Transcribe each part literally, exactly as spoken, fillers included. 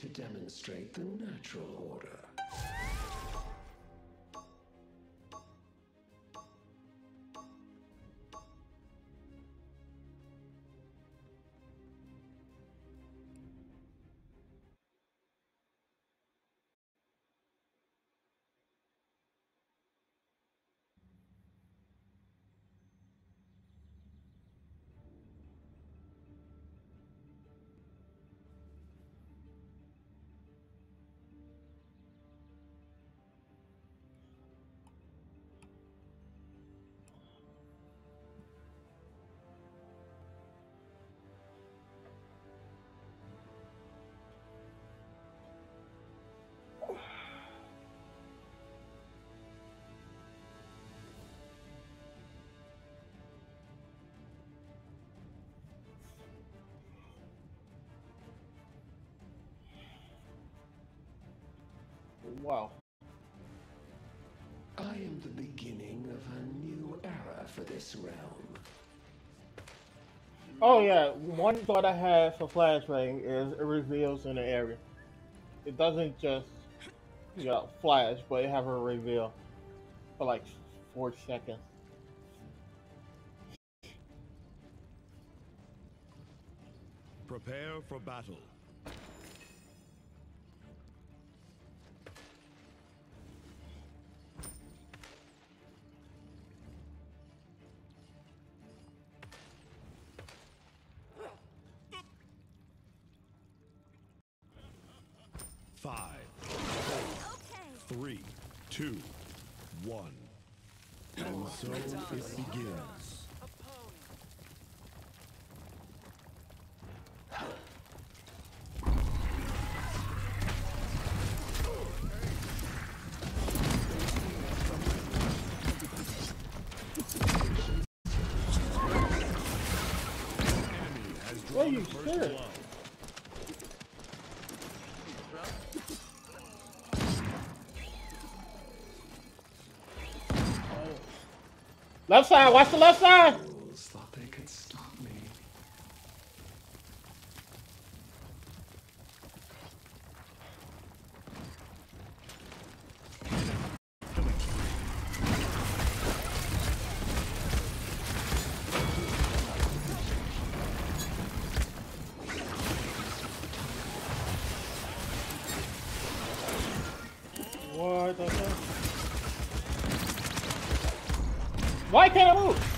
to demonstrate the natural order. Wow. I am the beginning of a new era for this realm. Oh yeah, one thought I have for flashbang is it reveals in the area. It doesn't just, you know, flash, but it have a reveal for like four seconds. Prepare for battle. Five, four, three, two, one. And so it begins. What are you serious? Left side, watch the left side! Fools thought they could stop me. What the heck? Why can't I move?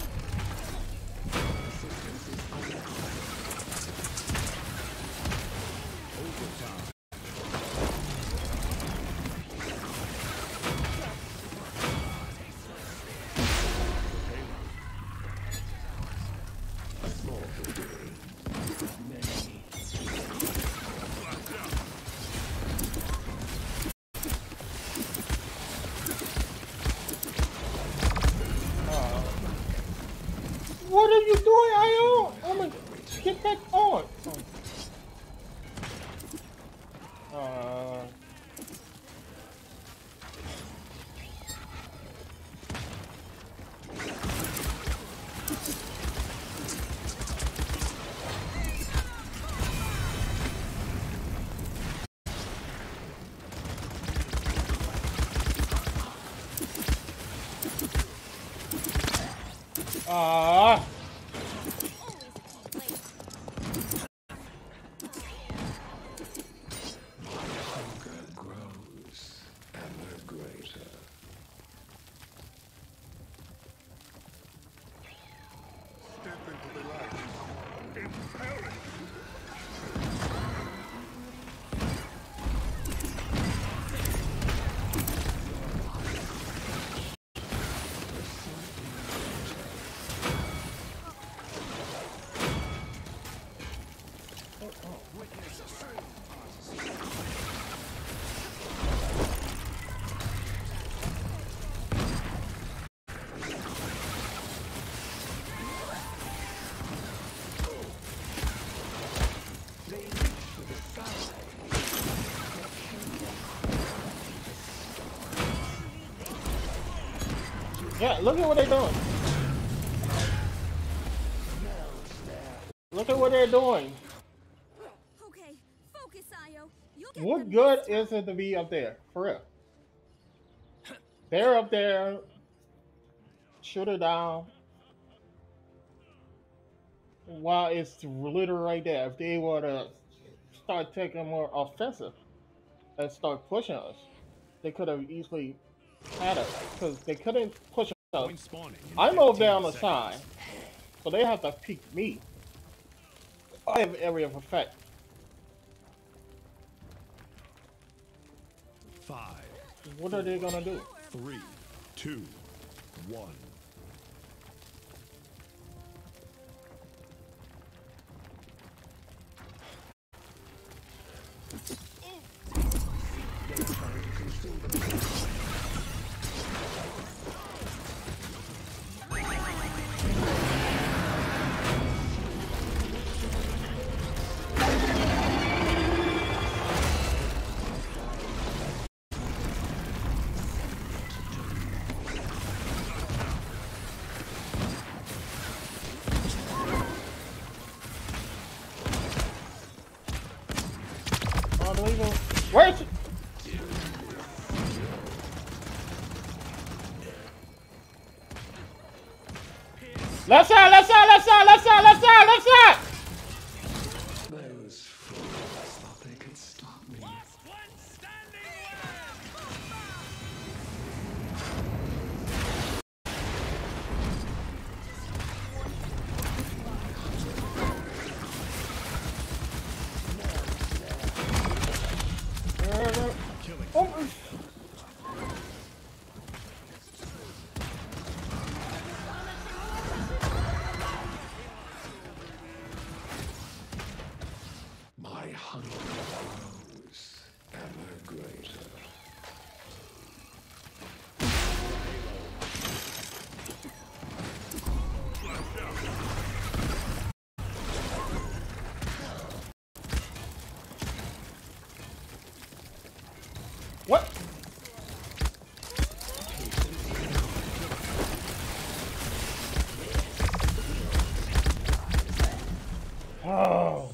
What are you doing, Io? Oh my, get back on. Uh. Ah. Hunger grows ever greater. Step into the light. Imperative. Yeah, look at what they're doing. Look at what they're doing. Okay, focus, Io. What good is it to be up there? For real. They're up there, shoot her down while it's literally right there. If they were to start taking more offensive and start pushing us, they could have easily had us because they couldn't push us. Point spawning in I'm over there on the fifteen side, seconds. so they have to peek me. I have area of effect. Five, What are they gonna do? three, two, one. Unbelievable. Where's it? Left side, left side, left side, left side, left side, left side! Those fools thought they could stop me. Oh. My hunger grows ever greater. What? Oh.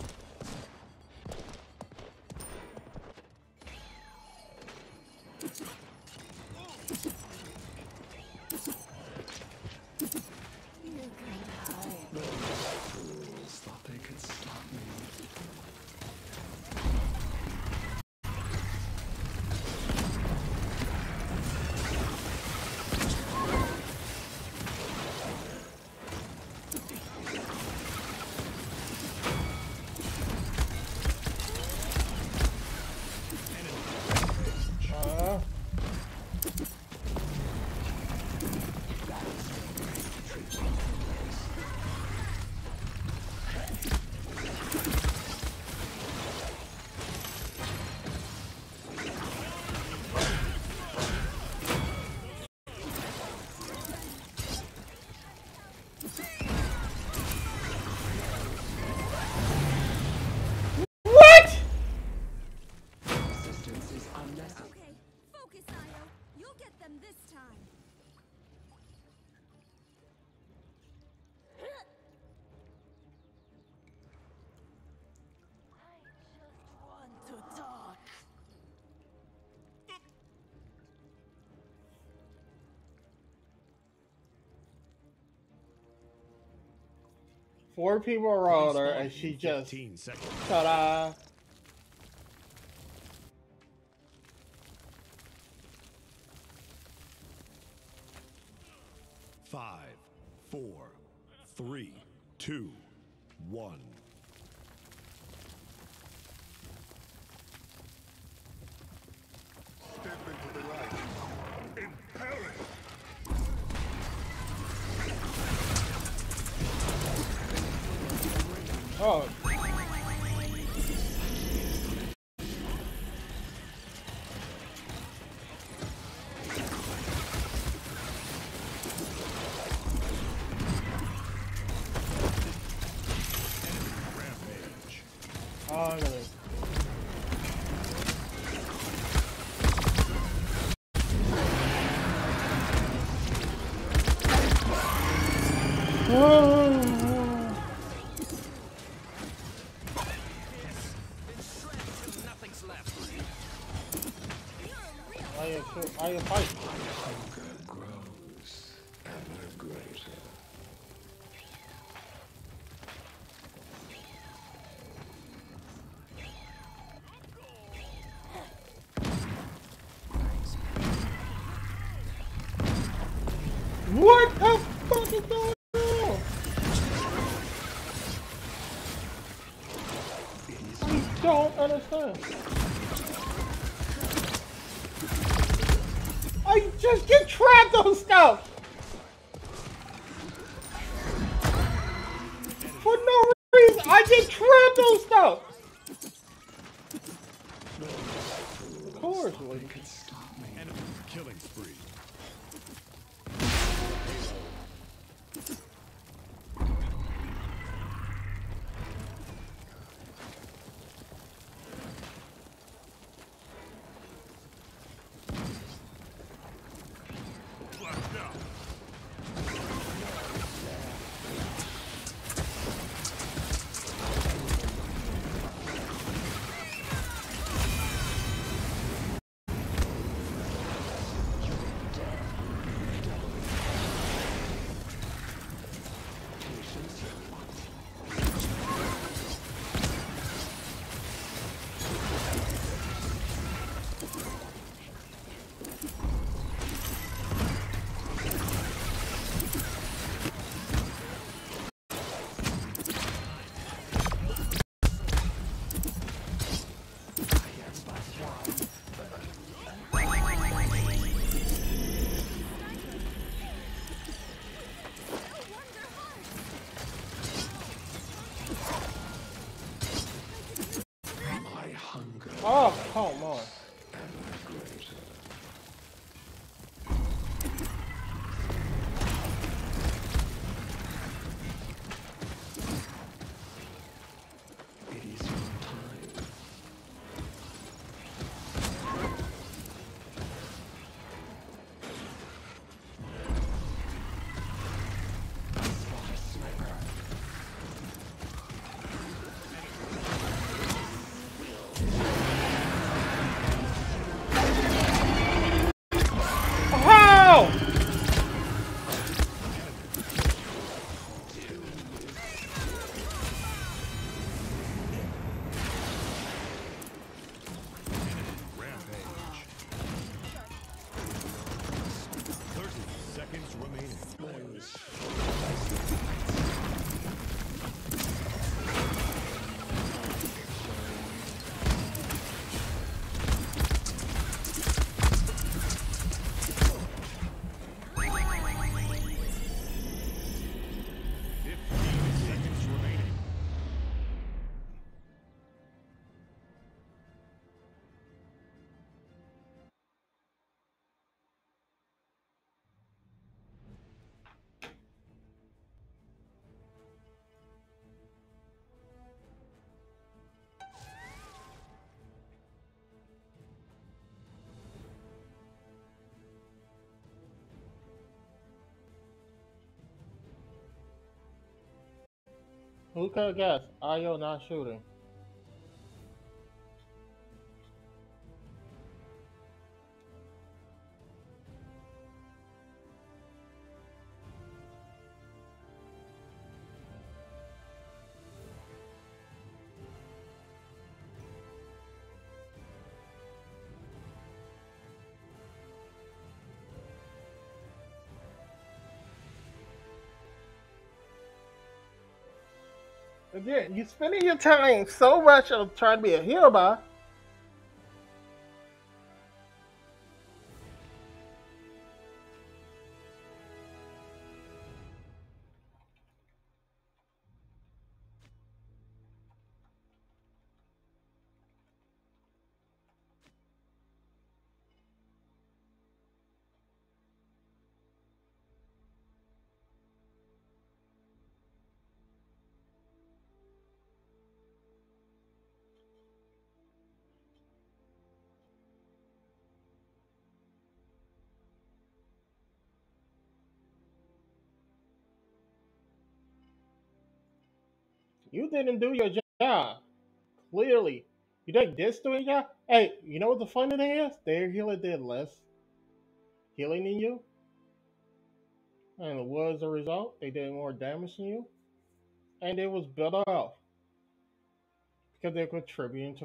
Fools thought they could stop me. Uh. What? Resistance is unnecessary. Okay, focus, Io. You'll get them this time. I just want to talk. Four people around her and she just fifteen seconds. ta-da. Five, four, three, two, one. Step into the light. Impel it. Oh. Rampage. Oh, really? I am sure. I am fight. Hunger grows ever greater. What the fuck is going on? I don't understand. I just get trapped on stuff for no reason. I get trapped on stuff. Of course, They Lee. can stop me. Enemy killing spree. Flashed out. My hunger Oh, come on. ever greater. It is your time. I spot a sniper. How? Rampage. thirty seconds remaining. Those fifteen seconds remaining. Who could have guessed? Io not shooting. Again, you spending your time so much on trying to be a hero by. You didn't do your job. Clearly. You think this doing that? Hey, you know what the funny thing is? Their healer did less healing than you, and what was the result? They did more damage than you, and it was better off because they're contributing to